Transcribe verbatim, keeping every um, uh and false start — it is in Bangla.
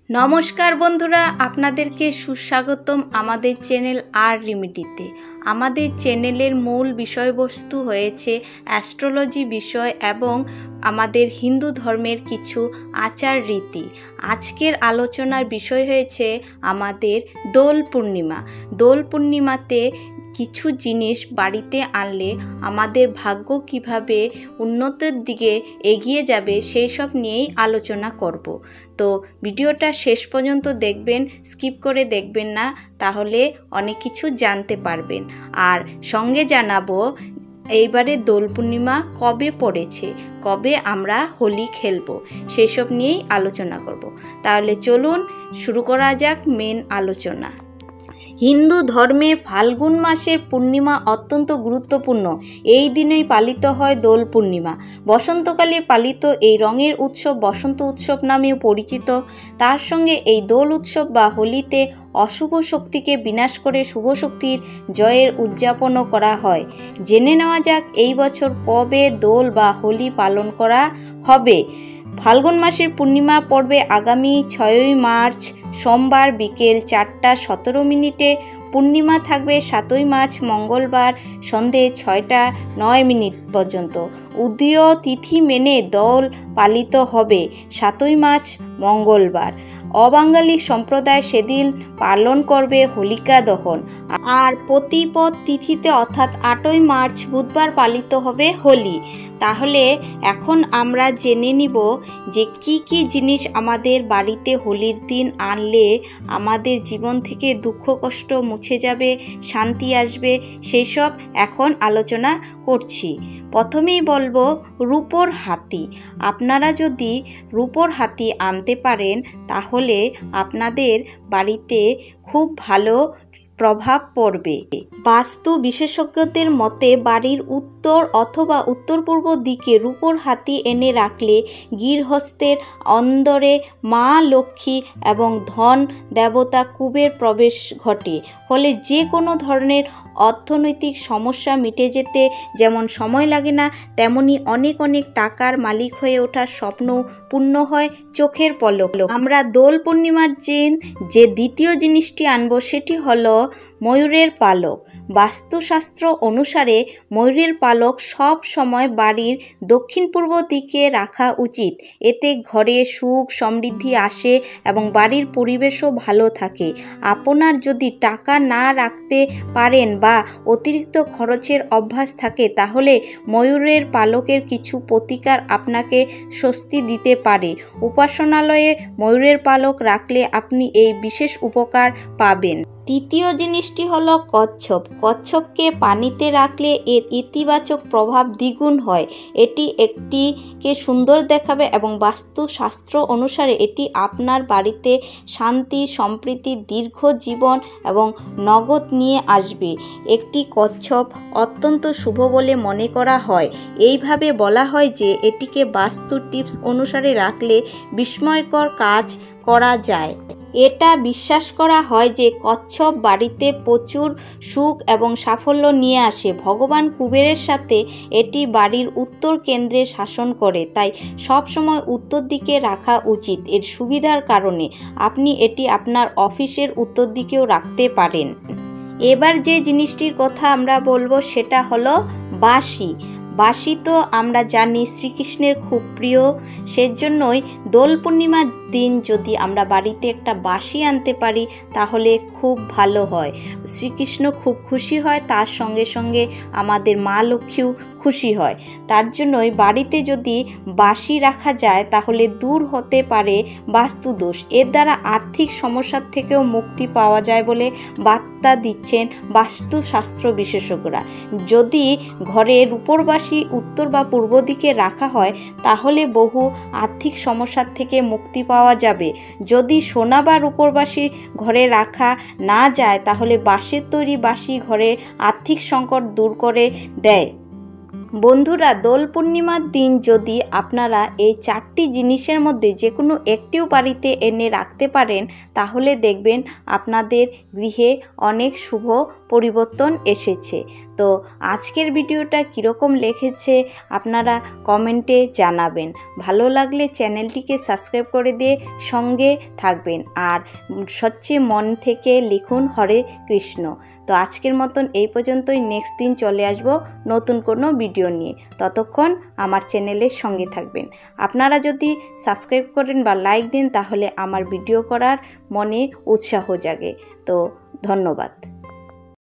নমস্কার বন্ধুরা, আপনাদেরকে সুস্বাগতম আমাদের চ্যানেল আর রেমেডিতে। আমাদের চ্যানেলের মূল বিষয়বস্তু হয়েছে অ্যাস্ট্রোলজি বিষয় এবং আমাদের হিন্দু ধর্মের কিছু আচার রীতি। আজকের আলোচনার বিষয় হয়েছে আমাদের দোল পূর্ণিমা। দোল পূর্ণিমাতে কিছু জিনিস বাড়িতে আনলে আমাদের ভাগ্য কিভাবে উন্নতির দিকে এগিয়ে যাবে সেই সব নিয়েই আলোচনা করব। তো ভিডিওটা শেষ পর্যন্ত দেখবেন, স্কিপ করে দেখবেন না, তাহলে অনেক কিছু জানতে পারবেন। আর সঙ্গে জানাবো এইবারে দোল পূর্ণিমা কবে পড়েছে, কবে আমরা হোলি খেলবো, সেই সব নিয়েই আলোচনা করব। তাহলে চলুন শুরু করা যাক মেন আলোচনা। হিন্দু ধর্মে ফাল্গুন মাসের পূর্ণিমা অত্যন্ত গুরুত্বপূর্ণ। এই দিনেই পালিত হয় দোল পূর্ণিমা। বসন্তকালে পালিত এই রঙের উৎসব বসন্ত উৎসব নামেও পরিচিত। তার সঙ্গে এই দোল উৎসব বা হোলিতে অশুভ শক্তিকে বিনাশ করে শুভ শক্তির জয়ের উদযাপনও করা হয়। জেনে নেওয়া যাক এই বছর কবে দোল বা হোলি পালন করা হবে। ফাল্গুন মাসের পূর্ণিমা পড়বে আগামী ছয়ই মার্চ সোমবার বিকেল চারটা সতেরো মিনিটে। পূর্ণিমা থাকবে সাতই মার্চ মঙ্গলবার সন্ধে ছয়টা নয় মিনিট পর্যন্ত। উদীয় তিথি মেনে দোল পালিত হবে সাতই মার্চ মঙ্গলবার। অবাঙালি সম্প্রদায় সেদিন পালন করবে হোলিকা দহন। আর প্রতিপদ তিথিতে অর্থাৎ আটই মার্চ বুধবার পালিত হবে হোলি। তাহলে এখন আমরা জেনে নিব যে কি কি জিনিস আমাদের বাড়িতে হোলির দিন আনলে আমাদের জীবন থেকে দুঃখ কষ্ট মুছে যাবে, শান্তি আসবে, সেই সব এখন আলোচনা করছি। প্রথমেই বলবো রূপোর হাতি। আপনারা যদি রূপোর হাতি আনতে পারেন তাহলে আপনাদের বাড়িতে খুব ভালো প্রভাব পড়বে। বাস্তু বিশেষজ্ঞদের মতে বাড়ির উত্তর অথবা উত্তর পূর্ব দিকে রূপোর হাতি এনে রাখলে গৃহস্থের অন্দরে মা লক্ষ্মী এবং ধন দেবতা কুবের প্রবেশ ঘটে। ফলে যে কোনো ধরনের অর্থনৈতিক সমস্যা মিটে যেতে যেমন সময় লাগে না, তেমনি অনেক অনেক টাকার মালিক হয়ে ওঠার স্বপ্ন পূর্ণ হয় চোখের পলক। আমরা দোল পূর্ণিমার দিন যে দ্বিতীয় জিনিসটি আনবো সেটি হলো ময়ূরের পালক। বাস্তুশাস্ত্র অনুসারে ময়ূরের পালক সব সময় বাড়ির দক্ষিণ পূর্ব দিকে রাখা উচিত। এতে ঘরে সুখ সমৃদ্ধি আসে এবং বাড়ির পরিবেশও ভালো থাকে। আপনার যদি টাকা না রাখতে পারেন বা অতিরিক্ত খরচের অভ্যাস থাকে তাহলে ময়ূরের পালকের কিছু প্রতিকার আপনাকে স্বস্তি দিতে পারে। উপাসনালয়ে ময়ূরের পালক রাখলে আপনি এই বিশেষ উপকার পাবেন। তৃতীয় জিনিসটি হলো কচ্ছপ। কচ্ছপকে পানিতে রাখলে এর ইতিবাচক প্রভাব দ্বিগুণ হয়। এটি একটিকে সুন্দর দেখাবে এবং বাস্তুশাস্ত্র অনুসারে এটি আপনার বাড়িতে শান্তি সম্প্রীতি দীর্ঘ জীবন এবং নগদ নিয়ে আসবে। একটি কচ্ছপ অত্যন্ত শুভ বলে মনে করা হয়। এইভাবে বলা হয় যে এটিকে বাস্তু টিপস অনুসারে রাখলে বিস্ময়কর কাজ করা যায়। এটা বিশ্বাস করা হয় যে কচ্ছপ বাড়িতে প্রচুর সুখ এবং সাফল্য নিয়ে আসে। ভগবান কুবেরের সাথে এটি বাড়ির উত্তর কেন্দ্রে শাসন করে, তাই সব সময় উত্তর দিকে রাখা উচিত। এর সুবিধার কারণে আপনি এটি আপনার অফিসের উত্তর দিকেও রাখতে পারেন। এবার যে জিনিসটির কথা আমরা বলবো সেটা হলো বাঁশি। বাঁশি তো আমরা জানি শ্রীকৃষ্ণের খুব প্রিয়, সেজন্যই দোল পূর্ণিমার দিন যদি আমরা বাড়িতে একটা বাঁশি আনতে পারি তাহলে খুব ভালো হয়। শ্রীকৃষ্ণ খুব খুশি হয়, তার সঙ্গে সঙ্গে আমাদের মা লক্ষ্মীও খুশি হয়। তার জন্যই বাড়িতে যদি বাঁশি রাখা যায় তাহলে দূর হতে পারে বাস্তুদোষ। এর দ্বারা আর্থিক সমস্যার থেকেও মুক্তি পাওয়া যায় বলে বার্তা দিচ্ছেন বাস্তুশাস্ত্র বিশেষজ্ঞরা। যদি ঘরে রূপোর বাঁশি উত্তর বা পূর্ব দিকে রাখা হয় তাহলে বহু আর্থিক সমস্যার থেকে মুক্তি পাওয়া যাবে। যদি সোনা বা রূপোর বাঁশি ঘরে রাখা না যায় তাহলে বাঁশের তৈরি বাঁশি ঘরে আর্থিক সংকট দূর করে দেয়। বন্ধুরা, দোল পূর্ণিমার দিন যদি আপনারা এই চারটি জিনিসের মধ্যে যে কোনো একটিও বাড়িতে এনে রাখতে পারেন তাহলে দেখবেন আপনাদের গৃহে অনেক শুভ পরিবর্তন এসেছে। তো আজকের ভিডিওটা কীরকম লেগেছে আপনারা কমেন্টে জানাবেন। ভালো লাগলে চ্যানেলটিকে সাবস্ক্রাইব করে দিয়ে সঙ্গে থাকবেন আর সবচেয়ে মন থেকে লিখুন হরে কৃষ্ণ। তো আজকের মতন এই পর্যন্তই। নেক্সট দিন চলে আসব নতুন কোনো ভিডিও নিয়ে। ততক্ষণ আমার চ্যানেলের সঙ্গে থাকবেন। আপনারা যদি সাবস্ক্রাইব করেন বা লাইক দেন তাহলে আমার ভিডিও করার মনে উৎসাহ জাগে। তো ধন্যবাদ।